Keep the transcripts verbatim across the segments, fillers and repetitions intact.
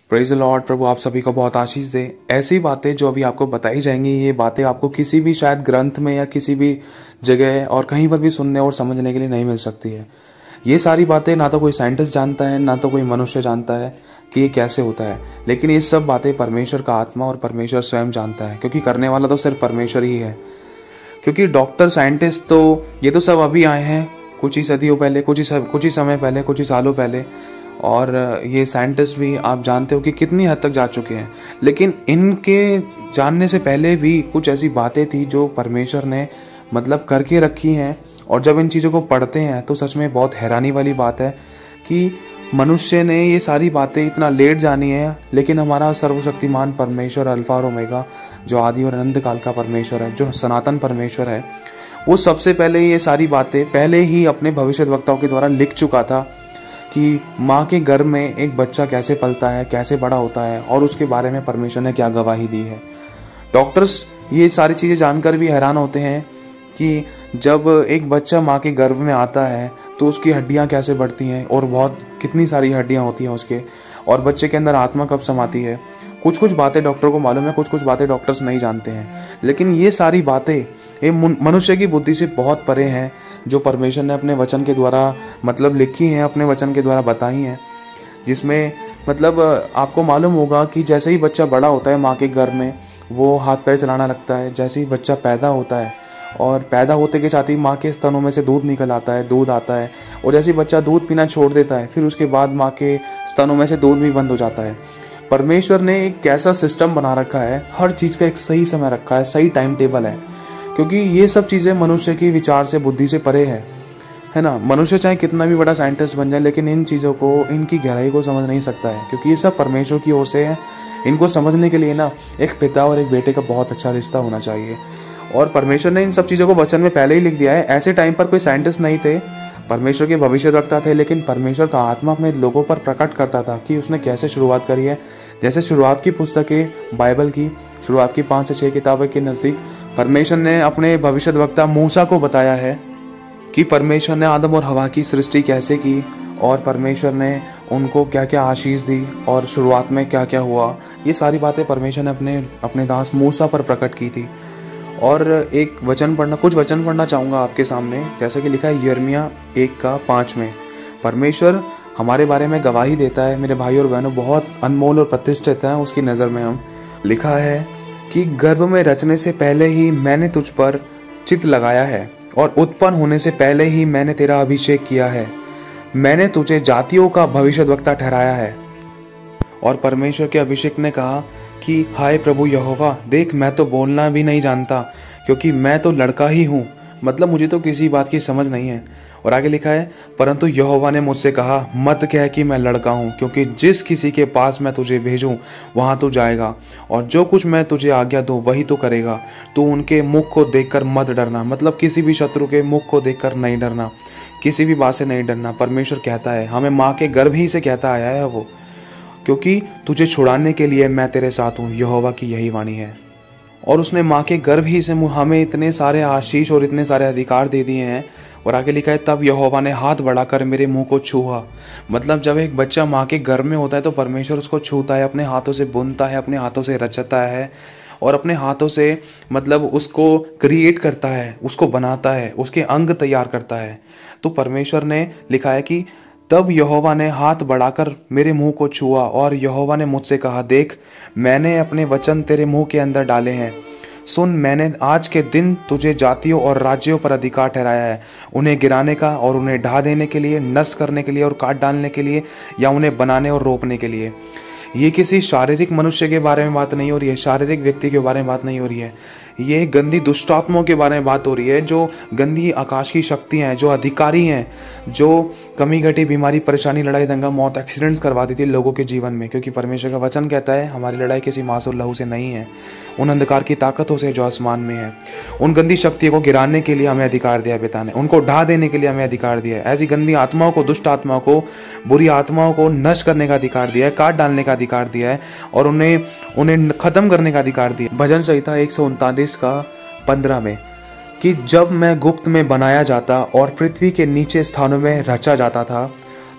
Praise the Lord. प्रभु आप सभी को बहुत आशीष दे। ऐसी बातें जो अभी आपको बताई जाएंगी, ये बातें आपको किसी भी शायद ग्रंथ में या किसी भी जगह और कहीं पर भी सुनने और समझने के लिए नहीं मिल सकती है। ये सारी बातें ना तो कोई साइंटिस्ट जानता है, ना तो कोई मनुष्य जानता है कि ये कैसे होता है, लेकिन ये सब बातें परमेश्वर का आत्मा और परमेश्वर स्वयं जानता है, क्योंकि करने वाला तो सिर्फ परमेश्वर ही है। क्योंकि डॉक्टर, साइंटिस्ट तो ये तो सब अभी आए हैं, कुछ ही सदियों पहले, कुछ ही कुछ ही समय पहले, कुछ ही सालों पहले। और ये साइंटिस्ट भी आप जानते हो कि कितनी हद तक जा चुके हैं, लेकिन इनके जानने से पहले भी कुछ ऐसी बातें थी जो परमेश्वर ने मतलब करके रखी हैं। और जब इन चीज़ों को पढ़ते हैं तो सच में बहुत हैरानी वाली बात है कि मनुष्य ने ये सारी बातें इतना लेट जानी है, लेकिन हमारा सर्वशक्तिमान परमेश्वर अल्फा और ओमेगा, जो आदि और अनंत काल का परमेश्वर है, जो सनातन परमेश्वर है, वो सबसे पहले ये सारी बातें पहले ही अपने भविष्यद्वक्ताओं के द्वारा लिख चुका था कि माँ के गर्भ में एक बच्चा कैसे पलता है, कैसे बड़ा होता है, और उसके बारे में परमेश्वर ने क्या गवाही दी है। डॉक्टर्स ये सारी चीज़ें जानकर भी हैरान होते हैं कि जब एक बच्चा माँ के गर्भ में आता है तो उसकी हड्डियाँ कैसे बढ़ती हैं, और बहुत कितनी सारी हड्डियाँ होती हैं उसके, और बच्चे के अंदर आत्मा कब समाती है। कुछ कुछ बातें डॉक्टर को मालूम है, कुछ कुछ बातें डॉक्टर्स नहीं जानते हैं, लेकिन ये सारी बातें ये मनुष्य की बुद्धि से बहुत परे हैं, जो परमेश्वर ने अपने वचन के द्वारा मतलब लिखी हैं, अपने वचन के द्वारा बताई हैं। जिसमें मतलब आपको मालूम होगा कि जैसे ही बच्चा बड़ा होता है माँ के गर्भ में, वो हाथ पैर चलाना लगता है। जैसे ही बच्चा पैदा होता है और पैदा होते के साथ ही माँ के स्तनों में से दूध निकल आता है, दूध आता है, और जैसे ही बच्चा दूध पीना छोड़ देता है, फिर उसके बाद माँ के स्तनों में से दूध भी बंद हो जाता है। परमेश्वर ने एक कैसा सिस्टम बना रखा है, हर चीज़ का एक सही समय रखा है, सही टाइम टेबल है, क्योंकि ये सब चीज़ें मनुष्य की विचार से, बुद्धि से परे है, है ना। मनुष्य चाहे कितना भी बड़ा साइंटिस्ट बन जाए, लेकिन इन चीज़ों को, इनकी गहराई को समझ नहीं सकता है, क्योंकि ये सब परमेश्वर की ओर से है। इनको समझने के लिए ना एक पिता और एक बेटे का बहुत अच्छा रिश्ता होना चाहिए, और परमेश्वर ने इन सब चीज़ों को वचन में पहले ही लिख दिया है। ऐसे टाइम पर कोई साइंटिस्ट नहीं थे, परमेश्वर के भविष्यद्वक्ता थे, लेकिन परमेश्वर का आत्मा अपने लोगों पर प्रकट करता था कि उसने कैसे शुरुआत करी है। जैसे शुरुआत की पुस्तकें बाइबल की, शुरुआत की पाँच से छः किताबों के नज़दीक परमेश्वर ने अपने भविष्यद्वक्ता मूसा को बताया है कि परमेश्वर ने आदम और हवा की सृष्टि कैसे की, और परमेश्वर ने उनको क्या क्या आशीष दी, और शुरुआत में क्या क्या हुआ। ये सारी बातें परमेश्वर ने अपने अपने दास मूसा पर प्रकट की थी। और एक वचन पढ़ना कुछ वचन पढ़ना चाहूँगा आपके सामने, जैसा कि लिखा है यिर्मयाह एक का पाँच में। परमेश्वर हमारे बारे में गवाही देता है मेरे भाई और बहनों, बहुत अनमोल और प्रतिष्ठित है उसकी नज़र में हम। लिखा है कि गर्भ में रचने से पहले ही मैंने तुझ पर चित्त लगाया है, और उत्पन्न होने से पहले ही मैंने तेरा अभिषेक किया है। मैंने तुझे जातियों का भविष्यद्वक्ता ठहराया है। और परमेश्वर के अभिषेक ने कहा कि हाय प्रभु यहोवा, देख मैं तो बोलना भी नहीं जानता, क्योंकि मैं तो लड़का ही हूँ, मतलब मुझे तो किसी बात की समझ नहीं है। और आगे लिखा है, परंतु यहोवा ने मुझसे कहा, मत कह कि मैं लड़का हूँ, क्योंकि जिस किसी के पास मैं तुझे भेजूँ वहाँ तू जाएगा, और जो कुछ मैं तुझे आज्ञा दूँ वही तो करेगा। तू उनके मुख को देखकर मत डरना, मतलब किसी भी शत्रु के मुख को देखकर नहीं डरना, किसी भी बात से नहीं डरना। परमेश्वर कहता है, हमें माँ के गर्भ ही से कहता आया है वो, क्योंकि तुझे छुड़ाने के लिए मैं तेरे साथ हूँ, यहोवा की यही वाणी है। और उसने माँ के गर्भ ही से हमें इतने सारे आशीष और इतने सारे अधिकार दे दिए हैं। और आगे लिखा है, तब यहोवा ने हाथ बढ़ाकर मेरे मुंह को छुआ। मतलब जब एक बच्चा माँ के गर्भ में होता है तो परमेश्वर उसको छूता है, अपने हाथों से बुनता है, अपने हाथों से रचता है, और अपने हाथों से मतलब उसको क्रिएट करता है, उसको बनाता है, उसके अंग तैयार करता है। तो परमेश्वर ने लिखा है कि तब यहोवा ने हाथ बढ़ाकर मेरे मुंह को छुआ, और यहोवा ने मुझसे कहा, देख मैंने अपने वचन तेरे मुंह के अंदर डाले हैं। सुन, मैंने आज के दिन तुझे जातियों और राज्यों पर अधिकार ठहराया है, उन्हें गिराने का और उन्हें ढा देने के लिए, नष्ट करने के लिए और काट डालने के लिए, या उन्हें बनाने और रोपने के लिए। ये किसी शारीरिक मनुष्य के बारे में बात नहीं हो रही है, शारीरिक व्यक्ति के बारे में बात नहीं हो रही है। ये गंदी दुष्ट आत्माओं के बारे में बात हो रही है, जो गंदी आकाश की शक्तियाँ हैं, जो अधिकारी हैं, जो कमी घटी बीमारी, परेशानी, लड़ाई, दंगा, मौत, एक्सीडेंट्स करवा दी थी लोगों के जीवन में। क्योंकि परमेश्वर का वचन कहता है, हमारी लड़ाई किसी मांस और लहू से नहीं है, उन अंधकार की ताकतों से जो आसमान में है। उन गंदी शक्तियों को गिराने के लिए हमें अधिकार दिया है पिता ने, उनको ढा देने के लिए हमें अधिकार दिया है। ऐसी गंदी आत्माओं को, दुष्ट आत्माओं को, बुरी आत्माओं को नष्ट करने का अधिकार दिया है, काट डालने का अधिकार दिया है, और उन्हें उन्हें खत्म करने का अधिकार दिया। भजन संहिता एक सौ उनतालीस का पंद्रह में कि जब मैं गुप्त में बनाया जाता और पृथ्वी के नीचे स्थानों में रचा जाता था,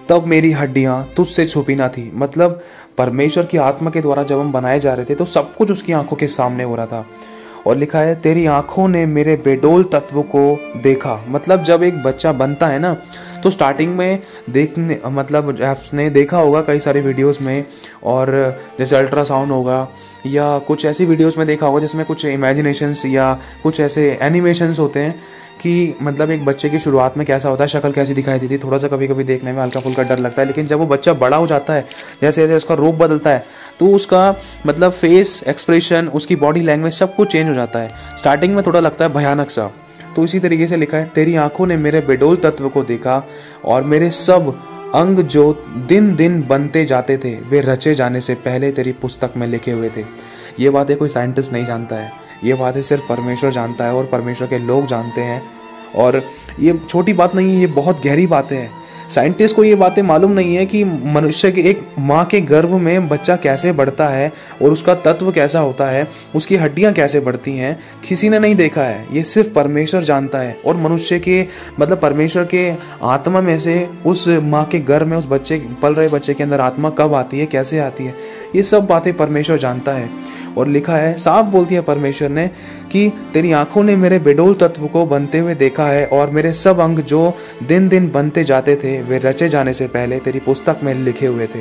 तब मेरी हड्डियां तुझसे छुपी ना थी। मतलब परमेश्वर की आत्मा के द्वारा जब हम बनाए जा रहे थे तो सब कुछ उसकी आंखों के सामने हो रहा था। और लिखा है तेरी आंखों ने मेरे बेडोल तत्व को देखा। मतलब जब एक बच्चा बनता है ना तो स्टार्टिंग में देखने मतलब आपने देखा होगा कई सारी वीडियोस में, और जैसे अल्ट्रासाउंड होगा या कुछ ऐसी वीडियोस में देखा होगा जिसमें कुछ इमेजिनेशंस या कुछ ऐसे एनिमेशंस होते हैं कि मतलब एक बच्चे की शुरुआत में कैसा होता है, शक्ल कैसी दिखाई देती है, थोड़ा सा कभी कभी देखने में हल्का फुल्का डर लगता है, लेकिन जब वो बच्चा बड़ा हो जाता है, जैसे जैसे उसका रूप बदलता है तो उसका मतलब फेस एक्सप्रेशन, उसकी बॉडी लैंग्वेज सब कुछ चेंज हो जाता है। स्टार्टिंग में थोड़ा लगता है भयानक सा। तो इसी तरीके से लिखा है तेरी आंखों ने मेरे बेडोल तत्व को देखा और मेरे सब अंग जो दिन दिन बनते जाते थे वे रचे जाने से पहले तेरी पुस्तक में लिखे हुए थे। ये बातें कोई साइंटिस्ट नहीं जानता है, ये बातें सिर्फ परमेश्वर जानता है और परमेश्वर के लोग जानते हैं। और ये छोटी बात नहीं है, ये बहुत गहरी बातें हैं। साइंटिस्ट को ये बातें मालूम नहीं है कि मनुष्य के एक माँ के गर्भ में बच्चा कैसे बढ़ता है और उसका तत्व कैसा होता है, उसकी हड्डियां कैसे बढ़ती हैं, किसी ने नहीं देखा है। ये सिर्फ परमेश्वर जानता है। और मनुष्य के मतलब परमेश्वर के आत्मा में से उस माँ के गर्भ में उस बच्चे पल रहे बच्चे के अंदर आत्मा कब आती है, कैसे आती है, ये सब बातें परमेश्वर जानता है। और लिखा है, साफ बोल दिया परमेश्वर ने कि तेरी आंखों ने मेरे बेडोल तत्व को बनते हुए देखा है और मेरे सब अंग जो दिन दिन बनते जाते थे वे रचे जाने से पहले तेरी पुस्तक में लिखे हुए थे।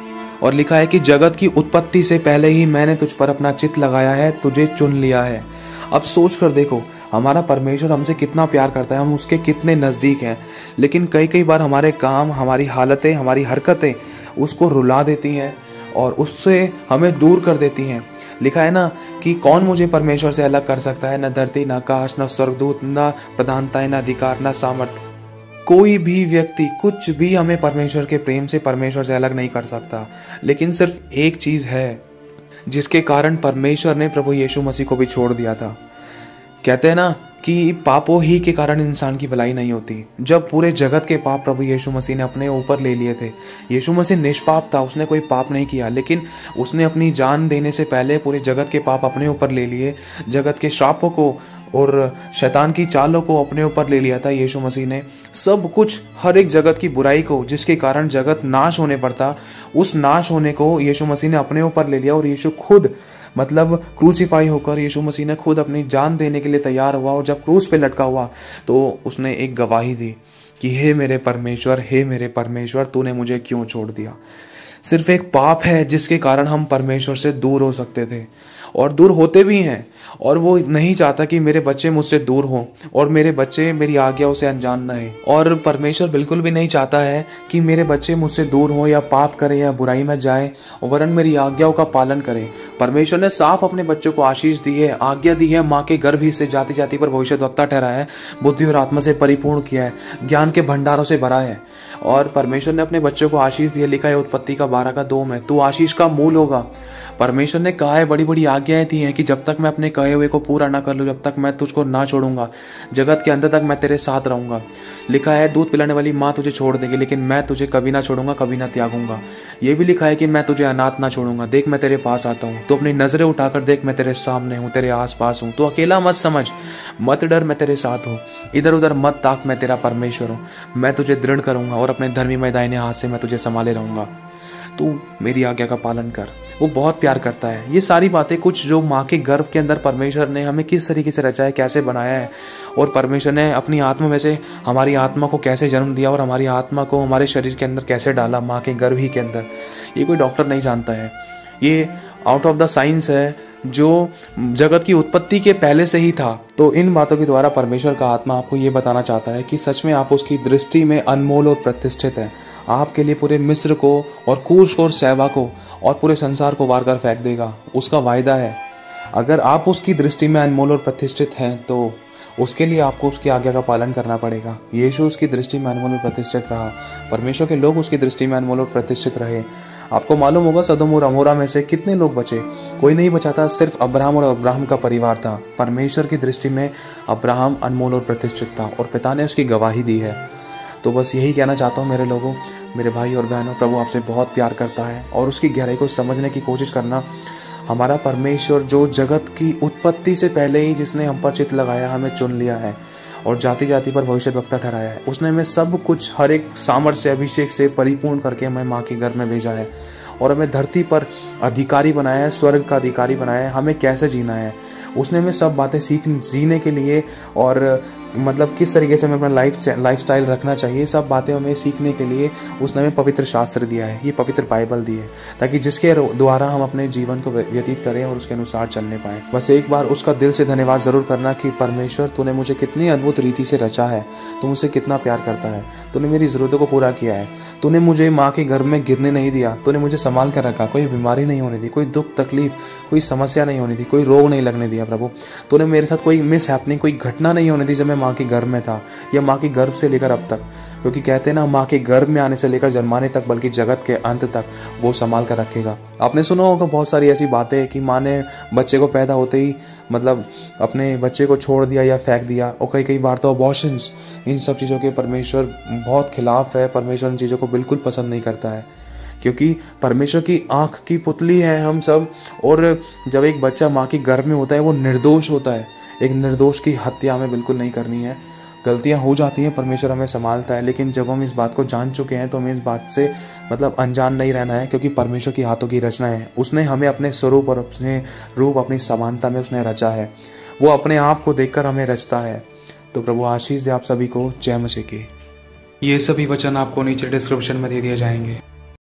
और लिखा है कि जगत की उत्पत्ति से पहले ही मैंने तुझ पर अपना चित्त लगाया है, तुझे चुन लिया है। अब सोच कर देखो, हमारा परमेश्वर हमसे कितना प्यार करता है, हम उसके कितने नज़दीक हैं, लेकिन कई कई बार हमारे काम, हमारी हालतें, हमारी हरकतें उसको रुला देती हैं और उससे हमें दूर कर देती हैं। लिखा है ना कि कौन मुझे परमेश्वर से अलग कर सकता है, न धरती, न आकाश, न स्वर्गदूत, न प्रधानताएं, न अधिकार, न सामर्थ्य। कोई भी व्यक्ति कुछ भी हमें परमेश्वर के प्रेम से, परमेश्वर से अलग नहीं कर सकता। लेकिन सिर्फ एक चीज है जिसके कारण परमेश्वर ने प्रभु यीशु मसीह को भी छोड़ दिया था। कहते हैं ना कि पापों ही के कारण इंसान की भलाई नहीं होती। जब पूरे जगत के पाप प्रभु यीशु मसीह ने अपने ऊपर ले लिए थे, यीशु मसीह निष्पाप था, उसने कोई पाप नहीं किया, लेकिन उसने अपनी जान देने से पहले पूरे जगत के पाप अपने ऊपर ले लिए, जगत के श्रापों को और शैतान की चालों को अपने ऊपर ले लिया था यीशु मसीह ने। सब कुछ, हर एक जगत की बुराई को जिसके कारण जगत नाश होने पर था, उस नाश होने को यीशु मसीह ने अपने ऊपर ले लिया। और यीशु खुद मतलब क्रूसीफाई होकर यीशु मसीह ने खुद अपनी जान देने के लिए तैयार हुआ। और जब क्रूस पे लटका हुआ तो उसने एक गवाही दी कि हे मेरे परमेश्वर, हे मेरे परमेश्वर, तूने मुझे क्यों छोड़ दिया। सिर्फ एक पाप है जिसके कारण हम परमेश्वर से दूर हो सकते थे और दूर होते भी हैं। और वो नहीं चाहता कि मेरे बच्चे मुझसे दूर हों और मेरे बच्चे मेरी आज्ञाओं से अनजान न रहें। और परमेश्वर बिल्कुल भी नहीं चाहता है कि मेरे बच्चे मुझसे दूर हों या पाप करें या बुराई में जाएं, वरन मेरी आज्ञाओं का पालन करें। परमेश्वर ने साफ अपने बच्चों को आशीष दी है, आज्ञा दी है, माँ के गर्भ ही से जाति जाति पर भविष्यद्वक्ता ठहराया है, बुद्धि और आत्मा से परिपूर्ण किया है, ज्ञान के भंडारों से भरा है। और परमेश्वर ने अपने बच्चों को आशीष दी है। लिखा है उत्पत्ति का बारह का दो में, तू आशीष का मूल होगा। परमेश्वर ने कहा है, बड़ी बड़ी आज्ञाएं दी हैं कि जब तक मैं अपने कहे हुए को पूरा ना कर लूं, जब तक मैं तुझको ना छोड़ूंगा, जगत के अंत तक मैं तेरे साथ रहूंगा। लिखा है दूध पिलाने वाली माँ तुझे छोड़ देगी, लेकिन मैं तुझे कभी ना छोड़ूंगा, कभी ना त्यागूंगा। ये भी लिखा है कि मैं तुझे अनाथ ना छोड़ूंगा। देख मैं तेरे पास आता हूँ, तो अपनी नजरें उठाकर देख, मैं तेरे सामने हूँ, तेरे आस पास हूँ। तो अकेला मत समझ, मत डर, मैं तेरे साथ हूँ। इधर उधर मत ताक, मैं तेरा परमेश्वर हूँ। मैं तुझे दृढ़ करूंगा और अपने धर्मी में दाहिने हाथ से मैं तुझे संभाले रहूंगा। तू मेरी आज्ञा का पालन कर। वो बहुत प्यार करता है। ये सारी बातें कुछ जो माँ के गर्भ के अंदर परमेश्वर ने हमें किस तरीके से रचा है, कैसे बनाया है, और परमेश्वर ने अपनी आत्मा में से हमारी आत्मा को कैसे जन्म दिया और हमारी आत्मा को हमारे शरीर के अंदर कैसे डाला माँ के गर्भ ही के अंदर, ये कोई डॉक्टर नहीं जानता है। ये आउट ऑफ द साइंस है जो जगत की उत्पत्ति के पहले से ही था। तो इन बातों के द्वारा परमेश्वर का आत्मा आपको ये बताना चाहता है कि सच में आप उसकी दृष्टि में अनमोल और प्रतिष्ठित हैं। आपके लिए पूरे मिस्र को और कूश को और सैबा को और पूरे संसार को वार कर फेंक देगा, उसका वायदा है। अगर आप उसकी दृष्टि में अनमोल और प्रतिष्ठित हैं तो उसके लिए आपको उसकी आज्ञा का पालन करना पड़ेगा। यीशु उसकी दृष्टि में अनमोल और प्रतिष्ठित रहा, परमेश्वर के लोग उसकी दृष्टि में अनमोल और प्रतिष्ठित रहे। आपको मालूम होगा सदोम और अमोरा में से कितने लोग बचे, कोई नहीं बचा था, सिर्फ अब्राहम और अब्राहम का परिवार था। परमेश्वर की दृष्टि में अब्राहम अनमोल और प्रतिष्ठित था और पिता ने उसकी गवाही दी है। तो बस यही कहना चाहता हूँ मेरे लोगों, मेरे भाई और बहनों, प्रभु आपसे बहुत प्यार करता है और उसकी गहराई को समझने की कोशिश करना। हमारा परमेश्वर जो जगत की उत्पत्ति से पहले ही जिसने हम पर चित्त लगाया, हमें चुन लिया है और जाति जाति पर भविष्यद्वक्ता ठहराया है। उसने हमें सब कुछ हर एक सामर्थ्य अभिषेक से परिपूर्ण करके हमें माँ के घर में भेजा है और हमें धरती पर अधिकारी बनाया है, स्वर्ग का अधिकारी बनाया है। हमें कैसे जीना है उसने हमें सब बातें सीख जीने के लिए और मतलब किस तरीके से हमें अपना लाइफ लाइफ स्टाइल रखना चाहिए, सब बातें हमें सीखने के लिए उसने हमें पवित्र शास्त्र दिया है, ये पवित्र बाइबल दी है, ताकि जिसके द्वारा हम अपने जीवन को व्यतीत करें और उसके अनुसार चलने पाएं। बस एक बार उसका दिल से धन्यवाद ज़रूर करना कि परमेश्वर तूने मुझे कितनी अद्भुत रीति से रचा है, तू मुझसे कितना प्यार करता है, तूने मेरी ज़रूरतों को पूरा किया है, तूने मुझे माँ के गर्भ में गिरने नहीं दिया, तूने मुझे संभाल कर रखा, कोई बीमारी नहीं होने दी, कोई दुख तकलीफ, कोई समस्या नहीं होनी थी, कोई रोग नहीं लगने दिया। प्रभु तूने मेरे साथ कोई मिस हैपनिंग, कोई घटना नहीं होने दी जब मैं माँ के गर्भ में था या माँ के गर्भ से लेकर अब तक, क्योंकि कहते हैं ना माँ के गर्भ में आने से लेकर जन्माने तक बल्कि जगत के अंत तक वो संभाल कर रखेगा। आपने सुना होगा बहुत सारी ऐसी बातें कि माँ ने बच्चे को पैदा होते ही मतलब अपने बच्चे को छोड़ दिया या फेंक दिया, और कई कई बार तो अबॉर्शंस, इन सब चीज़ों के परमेश्वर बहुत खिलाफ है। परमेश्वर इन चीज़ों को बिल्कुल पसंद नहीं करता है, क्योंकि परमेश्वर की आँख की पुतली है हम सब, और जब एक बच्चा माँ के गर्भ में होता है वो निर्दोष होता है। एक निर्दोष की हत्या हमें बिल्कुल नहीं करनी है। गलतियां हो जाती हैं, परमेश्वर हमें संभालता है, लेकिन जब हम इस बात को जान चुके हैं तो हमें इस बात से मतलब अनजान नहीं रहना है, क्योंकि परमेश्वर की हाथों की रचना है। उसने हमें अपने स्वरूप और अपने रूप, अपनी समानता में उसने रचा है। वो अपने आप को देखकर हमें रचता है। तो प्रभु आशीष दे आप सभी को। जय मसीह की। ये सभी वचन आपको नीचे डिस्क्रिप्शन में दे दिए जाएंगे।